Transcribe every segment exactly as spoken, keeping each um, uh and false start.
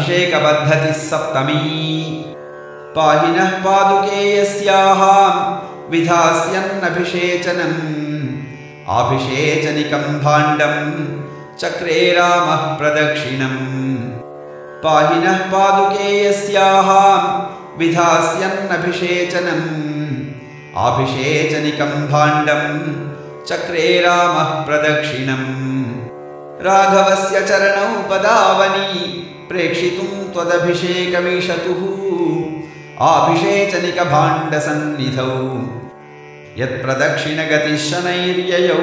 अभिषेकपद्धतिः सप्तमी। पाहि नः पादुके यस्याः विधास्यन्नभिषेचनम् आभिषेचनिकं भाण्डं चक्रे रामः प्रदक्षिणम्। पाहि नः पादुके यस्याः विधास्यन्नभिषेचनम् आभिषेचनिकं भाण्डं चक्रे रामः प्रदक्षिणम्। राघवस्य चरणौ पदावनी प्रेक्षितुं त्वदभिषेकमीशतुः आभिषेचनिकभाण्डसन्निधौ यत्प्रदक्षिणगतिः शनैर्ययौ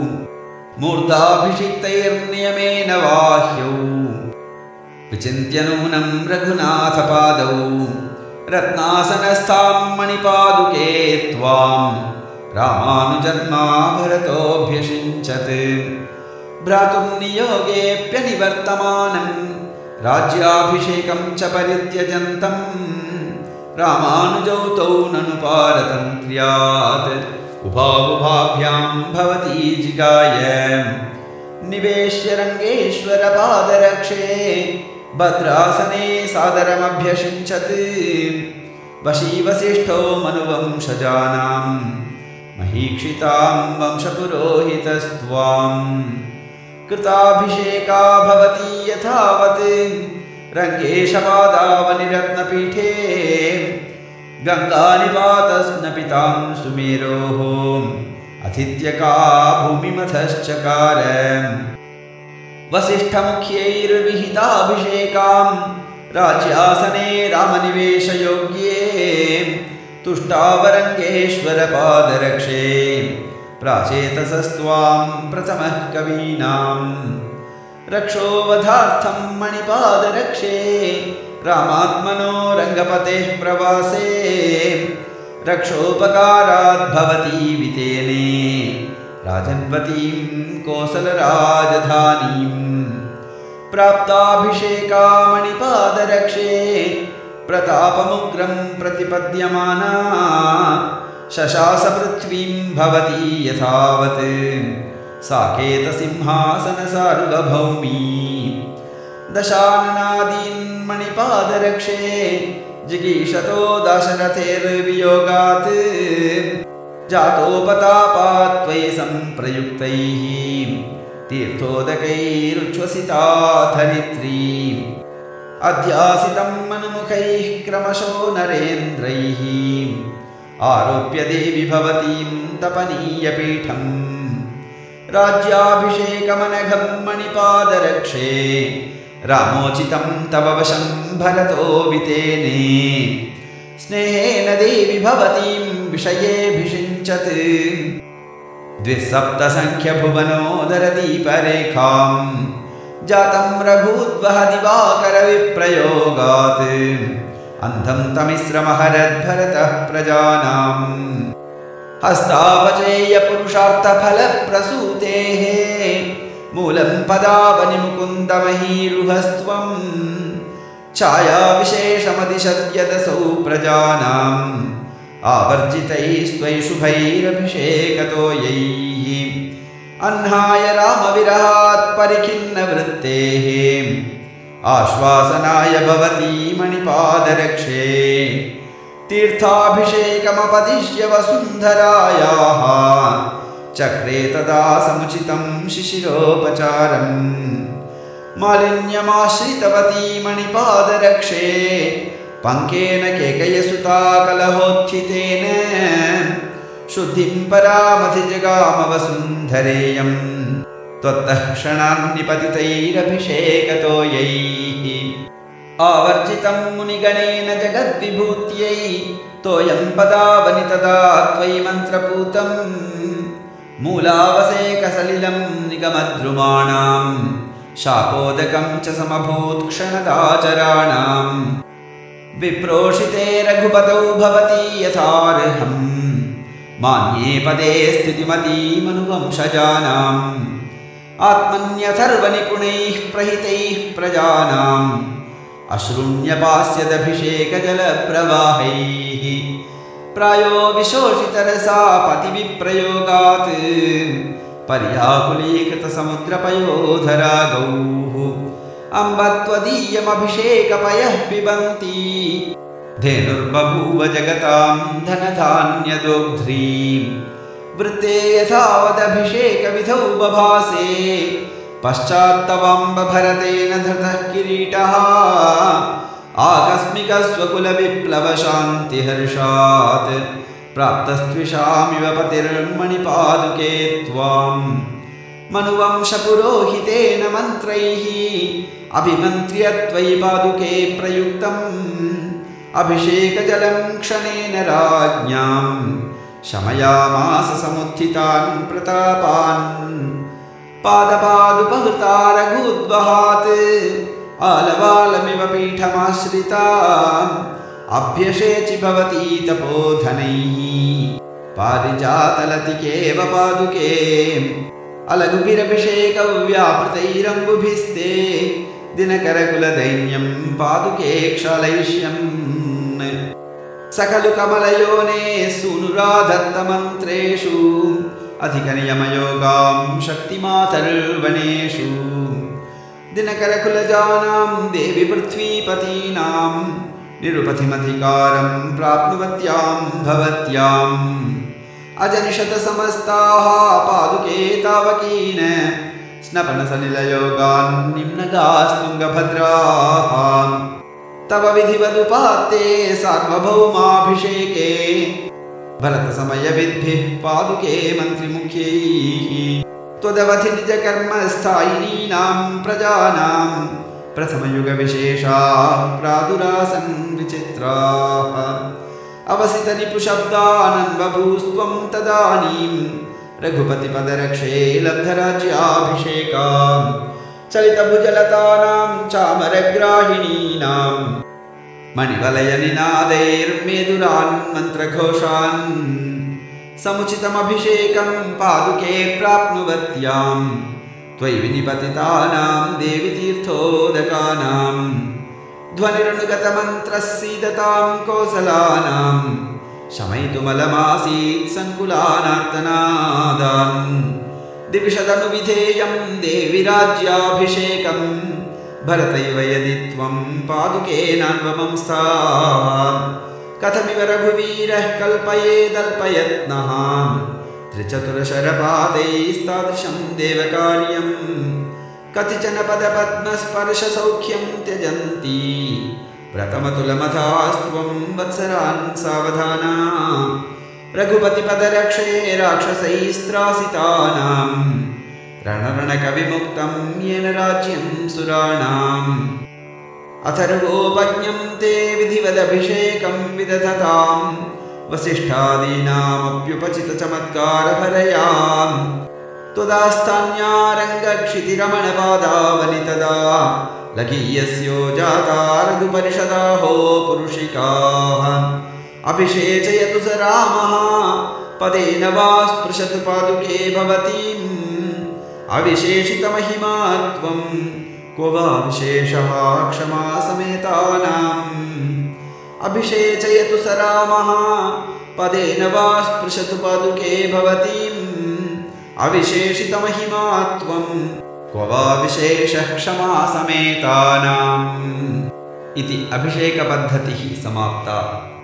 मूर्धाभिषिक्तैर्नियमेन बाह्यौ। विचिन्त्य नूनं रघुनाथपादौ रत्नासनस्थां मणिपादुके त्वां रामानुजन्मा भरतोऽभ्यषिञ्चत्। भ्रातुं नियोगेऽप्यनिवर्तमानं राज्याभिषेकं च परित्यजन्तं रामानुजौ तौ ननु पारतन्त्र्यात् उभावुभाभ्यां भवती जिगाय। निवेश्य रङ्गेश्वरपादरक्षे भद्रासने सादरमभ्यषिञ्चत्। वशीवसिष्ठो मनुवंशजानां महीक्षितां वंशपुरोहितस्त्वां। कृताभिषेका भवती यथावत् रङ्गेशपादावनिरत्नपीठे गङ्गानिपातस्नपितां सुमेरोः अथित्यका भूमिमथश्चकार। वसिष्ठमुख्यैर्विहिताभिषेकां राज्यासने रामनिवेशयोग्ये तुष्टावरङ्गेश्वरपादरक्षे प्राचेतसस्त्वां प्रथमः कवीनां। रक्षोवधार्थं मणिपादरक्षे रामात्मनो रङ्गपतेः प्रवासे रक्षोपकाराद्भवती वितेने राजन्वतीं कोसलराजधानीं। प्राप्ताभिषेका मणिपादरक्षे प्रतापमुग्रं प्रतिपद्यमाना शशासपृथ्वीं भवती यथावत् साकेतसिंहासनसार्वभौमी। दशाननादीन् मणिपादरक्षे जिगीषतो दाशरथेर्वियोगात् जातोपतापात् त्वयि सम्प्रयुक्तैः तीर्थोदकैरुच्छ्वसिता धरित्री। अध्यासितं मनुमुखैः क्रमशो नरेन्द्रैः आरोप्य देवि भवतीं तपनीयपीठम्। राज्याभिषेकमनघं मणिपादरक्षे रामोचितं तव वशं भरतो वितेने। स्नेहेन देवि भवतीं विषयेऽभिषिञ्चत् द्विसप्तसङ्ख्यभुवनोदरदीपरेखां जातं रघूद्वह दिवाकरविप्रयोगात् अन्धं तमिस्रमहरद्भरतः प्रजानाम्। हस्तापचेयपुरुषार्थफलप्रसूतेः मूलं पदावनिमुकुन्दमहीरुहस्त्वं। छायाविशेषमदिशद्यदसौ प्रजानाम् आवर्जितैस्त्वयि शुभैरभिषेकतोयैः। अह्नाय रामविरहात् परिखिन्नवृत्तेः आश्वासनाय भवती मणिपादरक्षे। तीर्थाभिषेकमपदिश्य वसुन्धरायाः चक्रे तदा समुचितं शिशिरोपचारम्। मालिन्यमाश्रितवती मणिपादरक्षे पङ्केन केकयसुता कलहोत्थितेन। शुद्धिं परामधिजगामवसुन्धरेयं त्वत्तः क्षणान्निपतितैरभिषेकतोयैः। आवर्जितं मुनिगणेन जगद्विभूत्यै तोयं पदावनि तदा त्वयि मन्त्रपूतं। मूलावसेकसलिलं निगमद्रुमाणां शाकोदकं च समभूत् क्षणदाचराणां। विप्रोषिते रघुपतौ भवती यथार्हम् मान्ये पदे स्थितिमतीमनुवंशजानाम्। आत्मन्यथर्वनिपुणैः प्रहितैः प्रजानाम् अश्रुण्यपास्यदभिषेकजलप्रवाहैः। प्रायो विशोषितरसा पतिविप्रयोगात् पर्याकुलीकृतसमुद्रपयोधरागौः। अम्ब त्वदीयमभिषेकपयः पिबन्ति धेनुर्बभूव जगतां धनधान्यदोग्ध्रीं वृत्ते यथावदभिषेकविधौ बभासे पश्चात्तवाम्ब भरतेन धृतः किरीटः आकस्मिकस्वकुलविप्लवशान्तिहर्षात् प्राप्तस्त्विषामिव पतिर्मणिपादुके त्वां मनुवंशपुरोहितेन मन्त्रैः अभिमन्त्र्य त्वयि पादुके प्रयुक्तम् अभिषेकजलं क्षणेन राज्ञां शमयामास समुत्थितान् प्रतापान् पादपादुपहृता रघूद्वहात् आलवालमिव पीठमाश्रिता अभ्यषेचि भवती तपोधनैः पारिजातलतिकेव पादुके अलगुभिरभिषेकव्यापृतैरम्बुभिस्ते दिनकरकुलदैन्यं पादुके क्षालयिष्यन् सकलु कमलयोने सूनुराधत्तमन्त्रेषु अधिकनियमयोगां शक्तिमातर्वणेषु दिनकरकुलजानां देवि पृथ्वीपतीनां निरुपथिमधिकारं प्राप्नुवत्यां भवत्याम् अजनिषतसमस्ताः पादुके तावकीन स्नपनसलिलयोगान् निम्नगास्तुङ्गभद्राः तव विधिवदुपात्ते सार्वभौमाभिषेके भरतसमयविद्भिः पादुके मन्त्रिमुख्यैः त्वदवधि निजकर्मस्थायिनीनां प्रजानां प्रथमयुगविशेषाः प्रादुरासन् विचित्राः अवसितनिपुशब्दानन्वभूस्त्वं तदानीं रघुपतिपदरक्षे लब्धराज्याभिषेका चलितभुजलतानां चामरग्राहिणीनां मणिवलयनिनादैर्मेदुरान् मन्त्रघोषान् समुचितमभिषेकं पादुके प्राप्नुवत्यां त्वयि विनिपतितानां देवि तीर्थोदकानां ध्वनिरनुगतमन्त्रस्सीदतां कोसलानां शमयितुमलमासीत् सङ्कुलानार्तनादान् दिविषदनुविधेयं देवि राज्याभिषेकं भरतैव यदि त्वं पादुके नान्वमंस्तात् कथमिव रघुवीरः कल्पयेदल्पयत्नः त्रिचतुरशरपादैस्तादृशं देवकार्यं कतिचन पदपद्मस्पर्शसौख्यं त्यजन्ति प्रथमतुलमथास्त्वं वत्सरान् सावधाना रघुपतिपदरक्षे राक्षसैस्त्रासितानां रणरणकविमुक्तं येन राज्यं सुराणाम् अथर्वोपज्ञं ते विधिवदभिषेकं विदधतां वसिष्ठादीनामप्युपचितचमत्कारभरयां त्वदास्तान्यारङ्गक्षितिरमणपादावनि तदा लघीयस्यो जाता रघुपरिषदाहो पुरुषिकाः अभिषेचयतु स रामः पदेन वा स्पृशतु पादुके भवतीम् अविशेषितमहिमा त्वं क्व वा विशेषः क्षमा समेतानाम् अभिषेचयतु स रामः पदेन वा स्पृशतु पादुके भवतीम् अविशेषितमहिमा त्वं क्व वा विशेषः क्षमा समेतानाम् इति अभिषेकपद्धतिः समाप्ता।